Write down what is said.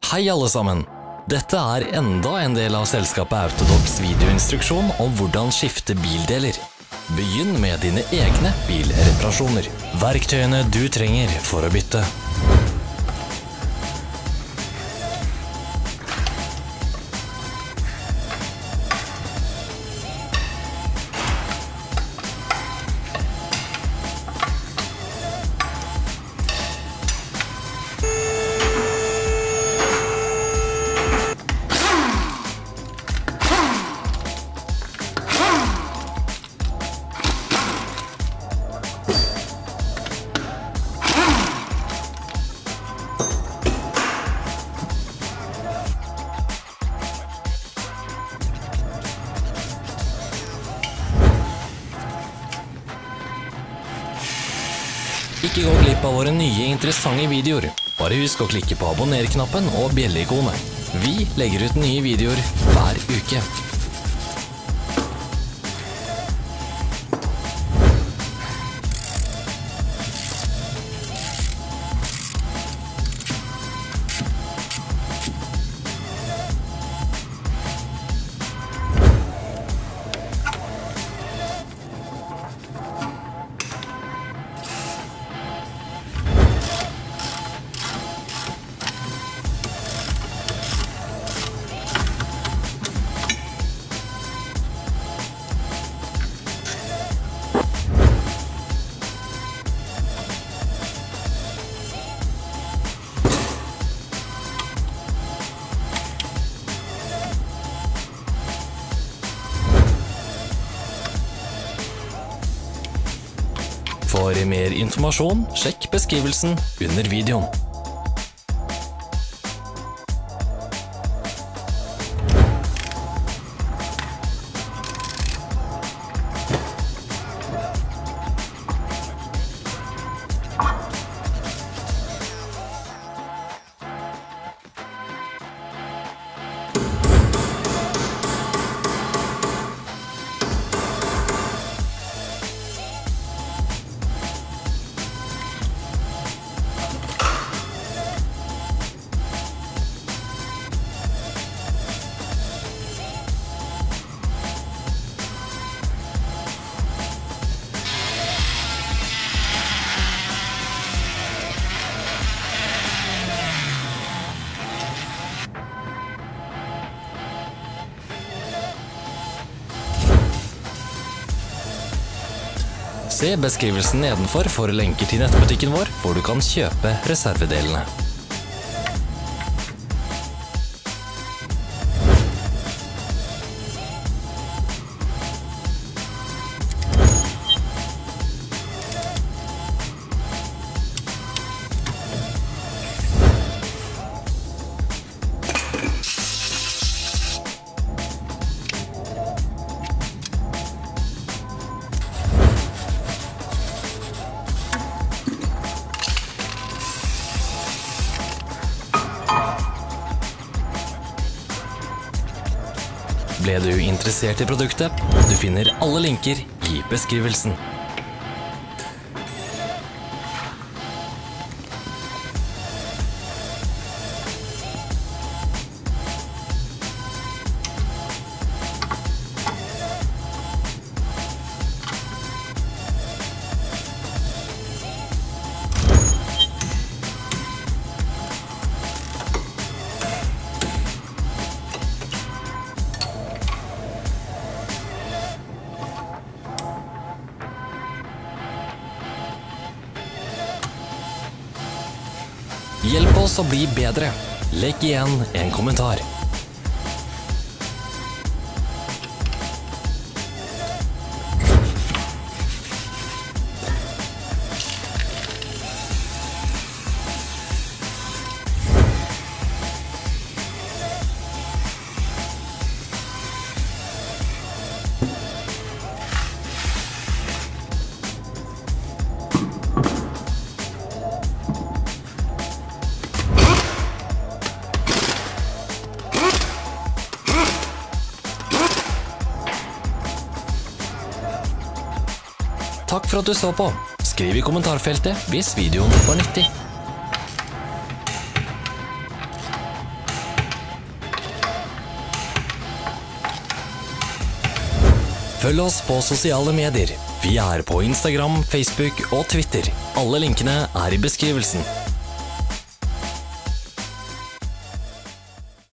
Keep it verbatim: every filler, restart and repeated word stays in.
Hei alle sammen! Dette er enda en del av selskapet Autodocs videoinstruksjon om hvordan skifte bildeler. Begynn med dine egne bilreparasjoner. Verktøyene du trenger for å bytte. Ikke gå glipp av våre nye interessante videoer. Bare husk å klikke på abonner-knappen og bjelle-ikonet. Vi legger ut nye videoer hver uke. For mer informasjon, sjekk beskrivelsen under videoen. Se beskrivelsen nedenfor for lenker til nettbutikken vår, hvor du kan kjøpe reservedelene. Ble du interessert i produktet? Du finner alle linker i beskrivelsen. Hjelp oss å bli bedre. Legg igjen en kommentar. Takk for at du så på. Skriv i kommentarfeltet hvis videoen var nyttig. Følg oss på sosiale medier. Vi er på Instagram, Facebook og Twitter. Alle linkene er i beskrivelsen.